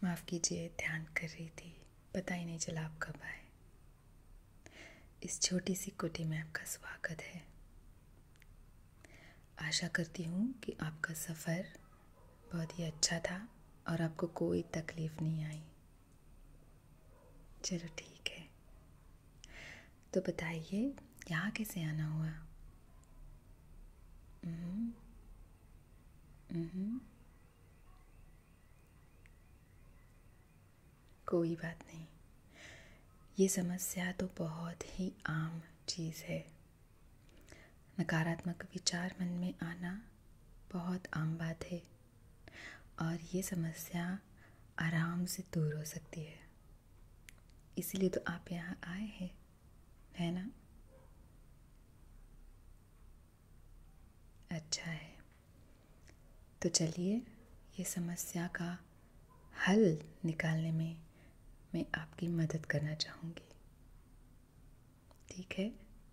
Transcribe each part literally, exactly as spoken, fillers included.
माफ़ कीजिए, ध्यान कर रही थी, पता ही नहीं चला आप कब आए। इस छोटी सी कुटी में आपका स्वागत है। आशा करती हूँ कि आपका सफ़र बहुत ही अच्छा था और आपको कोई तकलीफ़ नहीं आई। चलो ठीक है, तो बताइए यहाँ कैसे आना हुआ? हम्म हम्म कोई बात नहीं, ये समस्या तो बहुत ही आम चीज़ है। नकारात्मक विचार मन में आना बहुत आम बात है और ये समस्या आराम से दूर हो सकती है। इसीलिए तो आप यहाँ आए हैं, है ना? अच्छा है, तो चलिए ये समस्या का हल निकालने में मैं आपकी मदद करना चाहूँगी। ठीक है,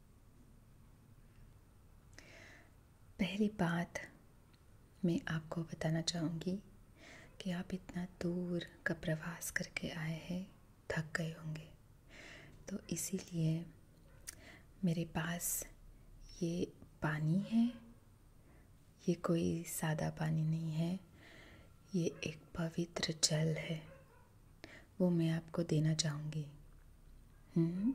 पहली बात मैं आपको बताना चाहूँगी कि आप इतना दूर का प्रवास करके आए हैं, थक गए होंगे, तो इसीलिए मेरे पास ये पानी है। ये कोई सादा पानी नहीं है, ये एक पवित्र जल है, वो मैं आपको देना चाहूँगी। हम्म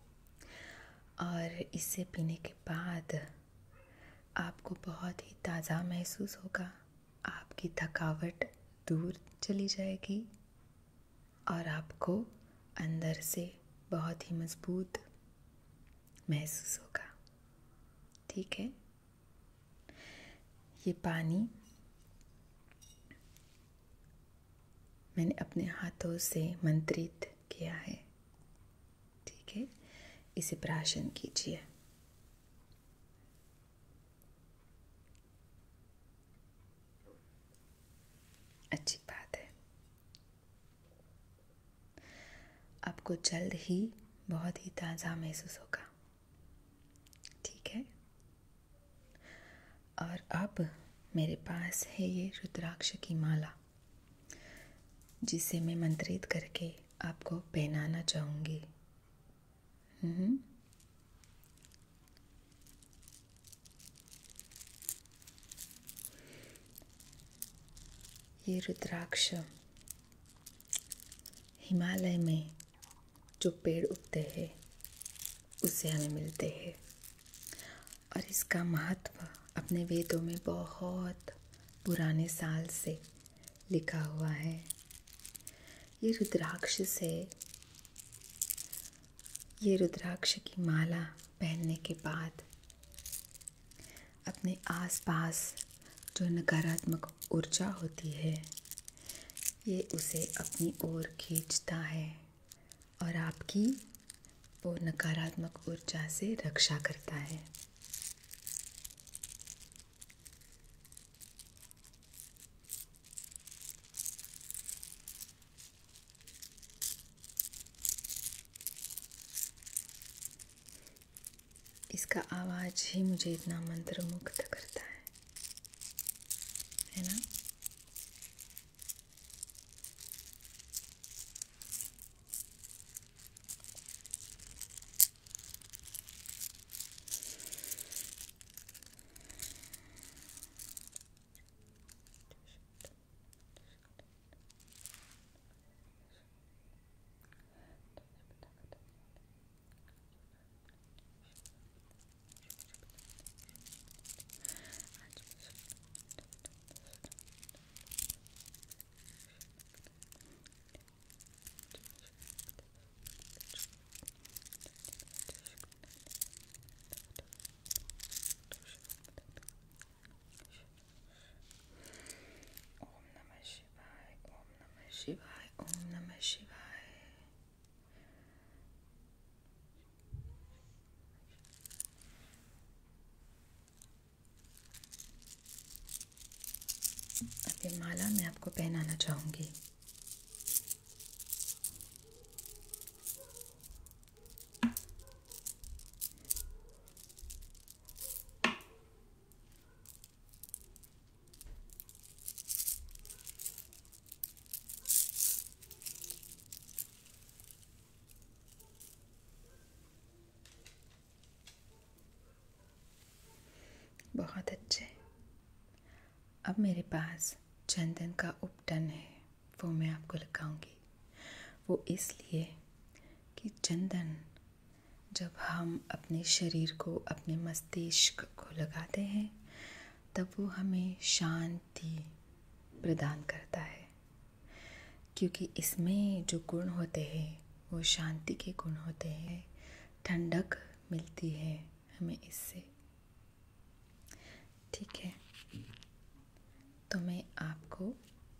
और इसे पीने के बाद आपको बहुत ही ताज़ा महसूस होगा, आपकी थकावट दूर चली जाएगी और आपको अंदर से बहुत ही मज़बूत महसूस होगा। ठीक है, ये पानी मैंने अपने हाथों से मंत्रित किया है। ठीक है, इसे प्राशन कीजिए। अच्छी बात है, आपको जल्द ही बहुत ही ताज़ा महसूस होगा। ठीक है, और अब मेरे पास है ये रुद्राक्ष की माला, जिसे मैं मंत्रित करके आपको पहनाना चाहूँगी। हम्म ये रुद्राक्ष हिमालय में जो पेड़ उगते हैं उससे हमें मिलते हैं और इसका महत्व अपने वेदों में बहुत पुराने साल से लिखा हुआ है। ये रुद्राक्ष से ये रुद्राक्ष की माला पहनने के बाद अपने आसपास जो नकारात्मक ऊर्जा होती है ये उसे अपनी ओर खींचता है और आपकी वो नकारात्मक ऊर्जा से रक्षा करता है। इसका आवाज़ ही मुझे इतना मंत्रमुग्ध करता है, है ना? शिवाय, ओम नमः शिवाय। अब ये माला मैं आपको पहनाना चाहूँगी। बहुत अच्छे। अब मेरे पास चंदन का उपटन है, वो मैं आपको लगाऊंगी। वो इसलिए कि चंदन जब हम अपने शरीर को, अपने मस्तिष्क को लगाते हैं, तब वो हमें शांति प्रदान करता है, क्योंकि इसमें जो गुण होते हैं वो शांति के गुण होते हैं। ठंडक मिलती है हमें इससे। ठीक है, तो मैं आपको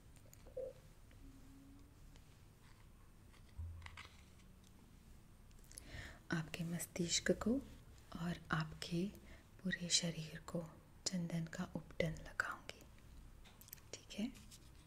आपके मस्तिष्क को और आपके पूरे शरीर को चंदन का उपटन लगाऊंगी। ठीक है,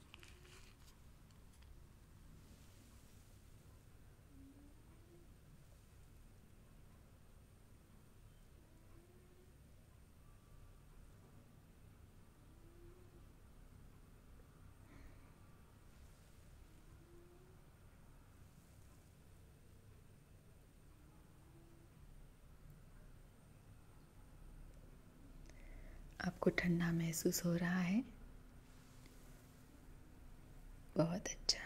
आपको ठंडा महसूस हो रहा है? बहुत अच्छा।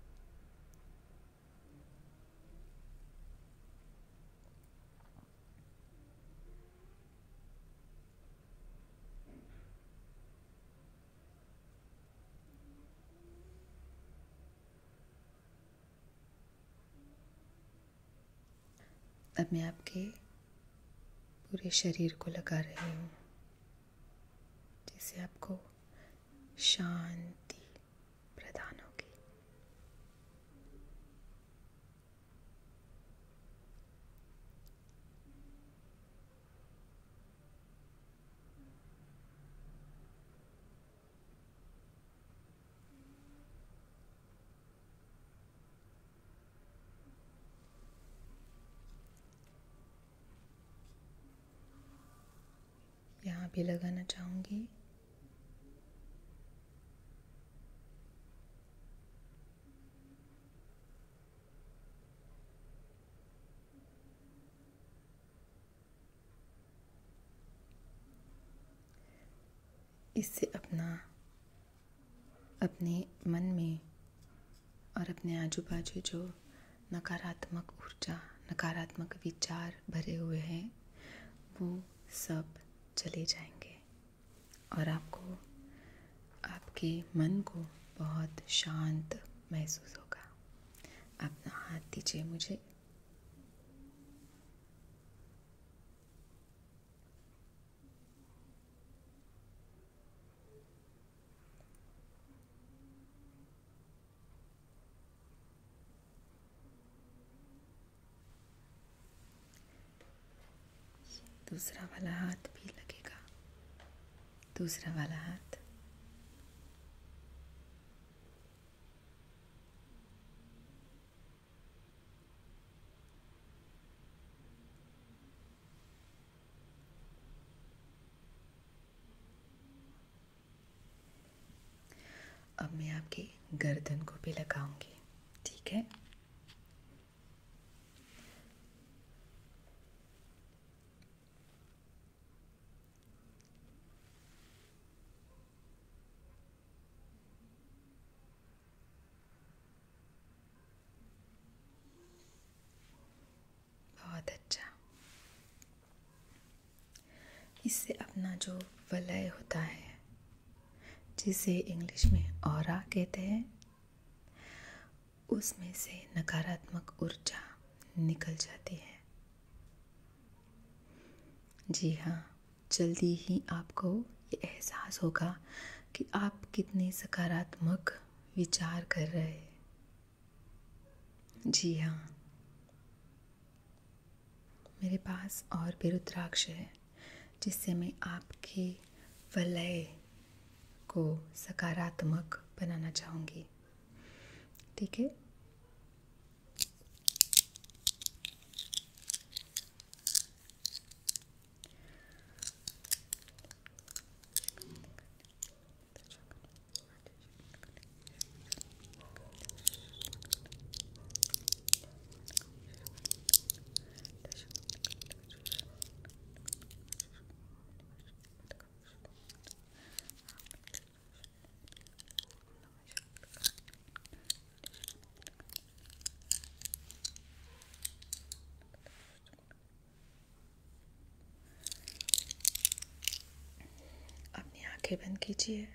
अब मैं आपके पूरे शरीर को लगा रही हूँ, जिससे आपको शांति प्रदान होगी। यहाँ भी लगाना चाहूँगी। इससे अपना अपने मन में और अपने आजू बाजू जो नकारात्मक ऊर्जा, नकारात्मक विचार भरे हुए हैं, वो सब चले जाएंगे और आपको, आपके मन को बहुत शांत महसूस होगा। अपना हाथ दीजिए मुझे। दूसरा वाला हाथ भी लगेगा। दूसरा वाला हाथ। अब मैं आपके गर्दन को भी लगाऊंगी। ठीक है, बहुत अच्छा। इससे अपना जो वलय होता है, जिसे इंग्लिश में ऑरा कहते हैं, उसमें से नकारात्मक ऊर्जा निकल जाती है। जी हाँ, जल्दी ही आपको ये एहसास होगा कि आप कितने सकारात्मक विचार कर रहे हैं। जी हाँ, मेरे पास और भी रुद्राक्ष है, जिससे मैं आपके वलय को सकारात्मक बनाना चाहूँगी। ठीक है, आंखें बंद कीजिए।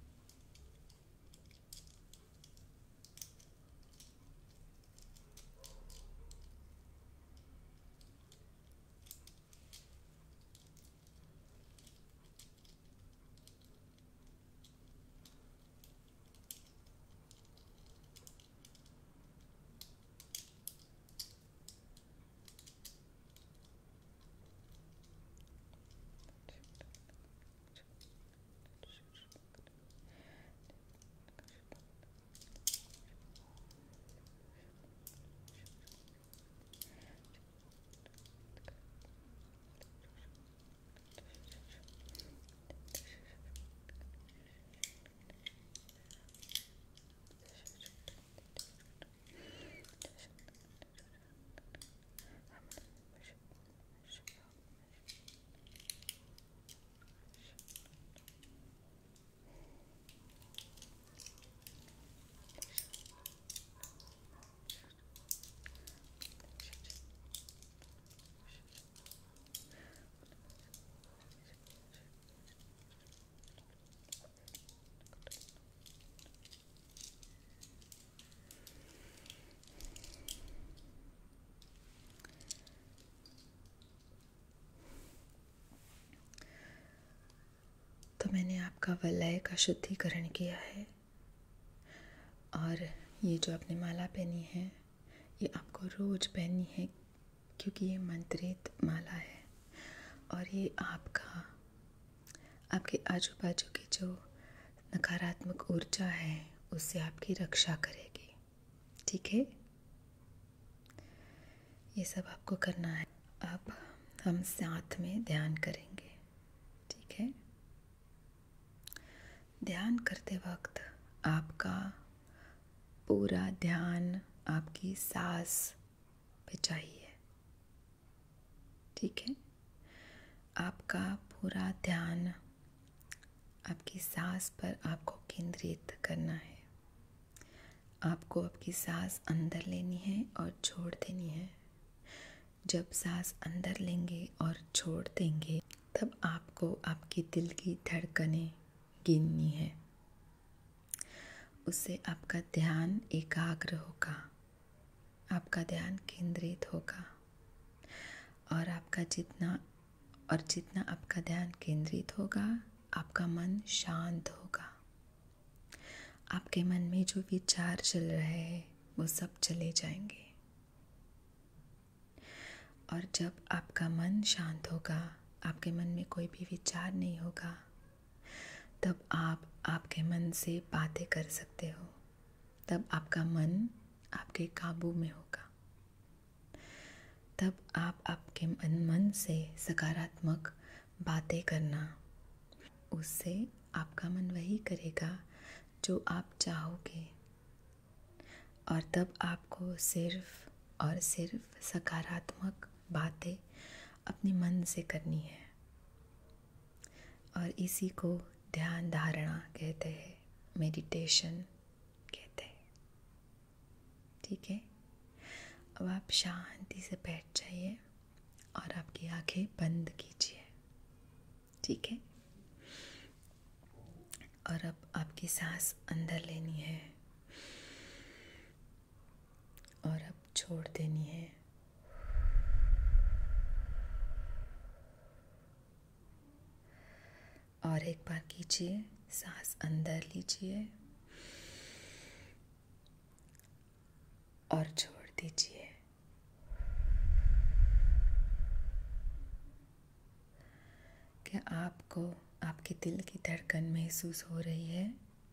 तो मैंने आपका वलय का शुद्धिकरण किया है, और ये जो आपने माला पहनी है ये आपको रोज पहननी है, क्योंकि ये मंत्रित माला है और ये आपका आपके आजू बाजू की जो नकारात्मक ऊर्जा है उससे आपकी रक्षा करेगी। ठीक है, ये सब आपको करना है। अब हम साथ में ध्यान करेंगे। ठीक है, ध्यान करते वक्त आपका पूरा ध्यान आपकी सांस पे चाहिए। ठीक है, आपका पूरा ध्यान आपकी सांस पर आपको केंद्रित करना है। आपको आपकी सांस अंदर लेनी है और छोड़ देनी है। जब सांस अंदर लेंगे और छोड़ देंगे तब आपको आपकी दिल की धड़कनें गिननी है। उससे आपका ध्यान एकाग्र होगा, आपका ध्यान केंद्रित होगा, और आपका जितना और जितना आपका ध्यान केंद्रित होगा आपका मन शांत होगा। आपके मन में जो विचार चल रहे हैं वो सब चले जाएंगे, और जब आपका मन शांत होगा, आपके मन में कोई भी विचार नहीं होगा, तब आप आपके मन से बातें कर सकते हो। तब आपका मन आपके काबू में होगा। तब आप आपके मन मन से सकारात्मक बातें करना, उससे आपका मन वही करेगा जो आप चाहोगे, और तब आपको सिर्फ और सिर्फ सकारात्मक बातें अपने मन से करनी है, और इसी को ध्यान धारणा कहते हैं, मेडिटेशन कहते हैं। ठीक है, अब आप शांति से बैठ जाइए और आपकी आंखें बंद कीजिए। ठीक है, और अब आपकी सांस अंदर लेनी है और अब छोड़ देनी है। और एक बार कीजिए, सांस अंदर लीजिए और छोड़ दीजिए। क्या आपको आपके दिल की धड़कन महसूस हो रही है?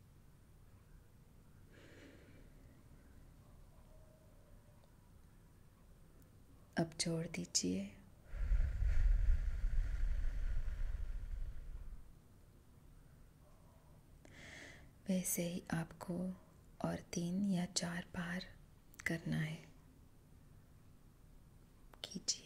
अब छोड़ दीजिए। वैसे ही आपको और तीन या चार बार करना है। कीजिए।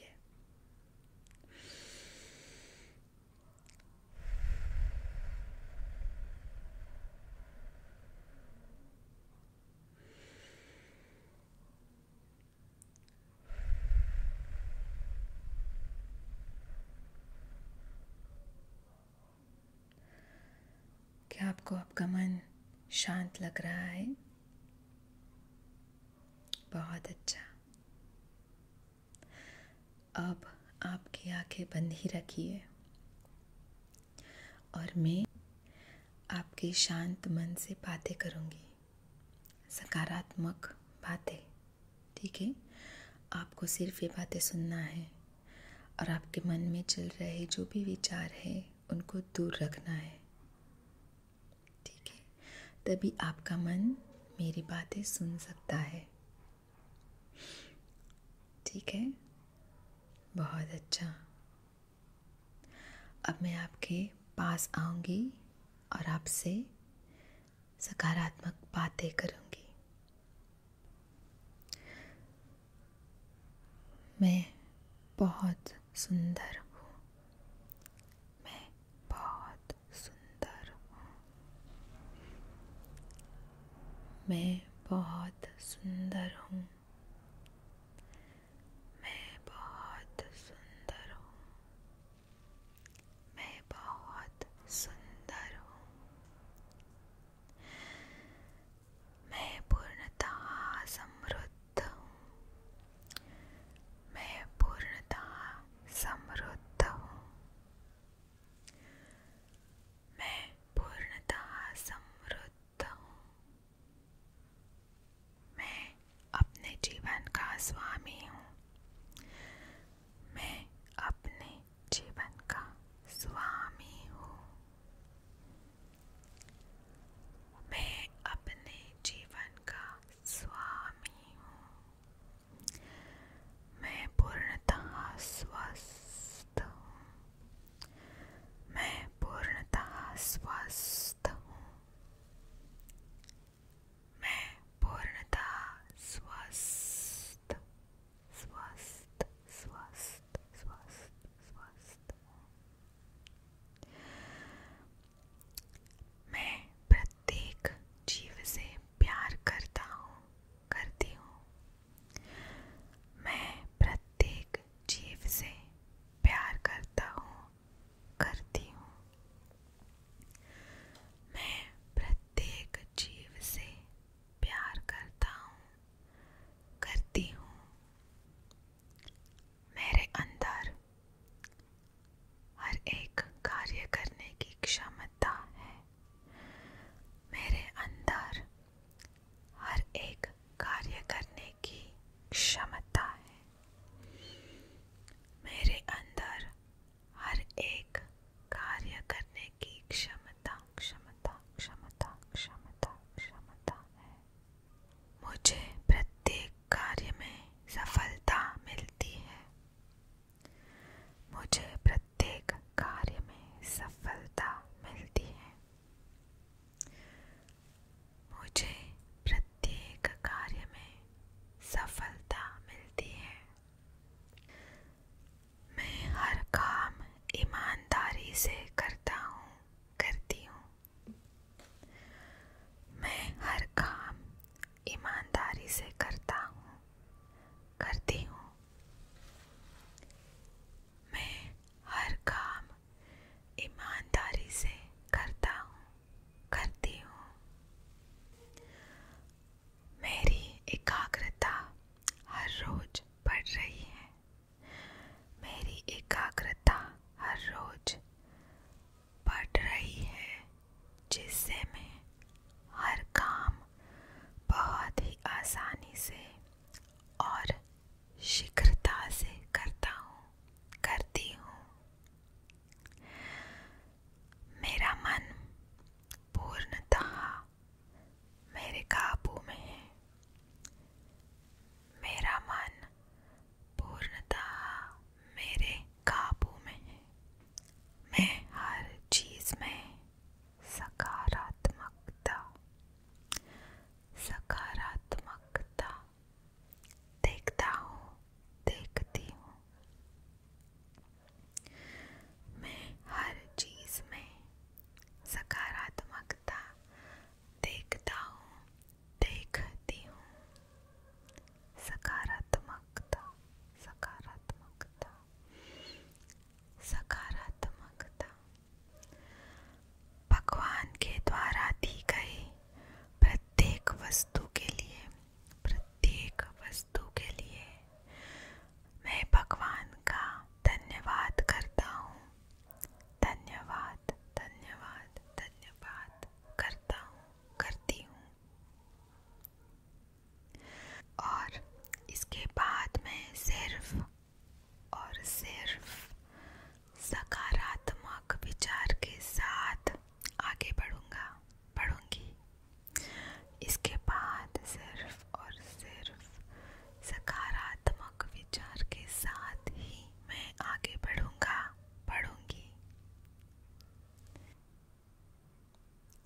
आपको आपका मन शांत लग रहा है। बहुत अच्छा। अब आपकी आंखें बंद ही रखिए और मैं आपके शांत मन से बातें करूँगी, सकारात्मक बातें। ठीक है, आपको सिर्फ ये बातें सुनना है और आपके मन में चल रहे जो भी विचार है उनको दूर रखना है। ठीक है, तभी आपका मन मेरी बातें सुन सकता है। ठीक है, बहुत अच्छा। अब मैं आपके पास आऊँगी और आपसे सकारात्मक बातें करूँगी। मैं बहुत सुंदर हूँ। मैं बहुत सुंदर हूँ। मैं बहुत सुंदर हूँ। मैं बहुत सुंदर हूँ। मैं बहुत सुंदर हूँ। मैं पूर्णतः समृद्ध हूँ। मैं पूर्णतः समृद्ध हूँ। मैं पूर्णतः समृद्ध हूँ। मैं अपने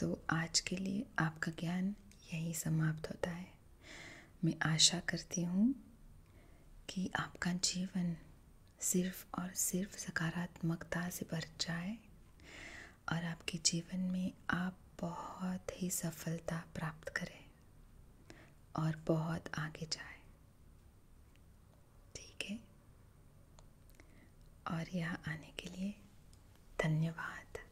तो आज के लिए आपका ज्ञान यहीं समाप्त होता है। मैं आशा करती हूँ कि आपका जीवन सिर्फ और सिर्फ सकारात्मकता से भर जाए और आपके जीवन में आप बहुत ही सफलता प्राप्त करें और बहुत आगे जाए। ठीक है, और यहाँ आने के लिए धन्यवाद।